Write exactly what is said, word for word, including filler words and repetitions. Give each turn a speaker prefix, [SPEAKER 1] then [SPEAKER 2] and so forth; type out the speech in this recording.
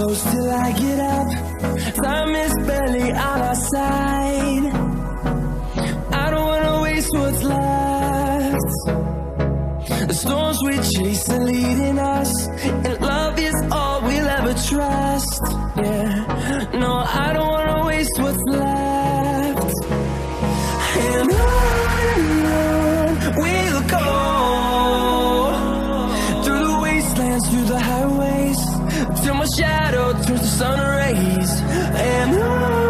[SPEAKER 1] close till I get up. Time is barely on our side. I don't wanna waste what's left. The storms we chase are leading us, and love is all we'll ever trust. Yeah, no, I don't wanna waste what's left. And on and on we'll go, through the wastelands, through the highways, till my shadow turns to sun rays. And on